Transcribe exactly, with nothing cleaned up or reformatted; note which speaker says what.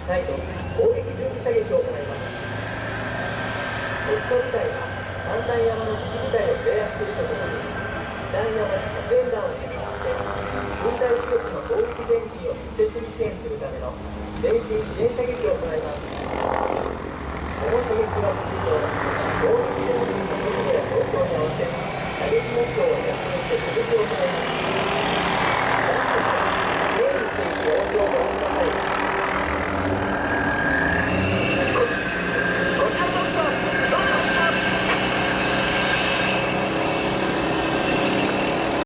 Speaker 1: 再度攻撃準備射撃を行います。北斗部隊が三段山の敵部隊を制圧するとともに、二段山に発煙弾を設置して軍隊主力の攻撃前進を適切に支援するための前進支援射撃を行います。この射撃は通常攻撃前進の速度や状況に合わせ射撃目標を設定して射撃を行います。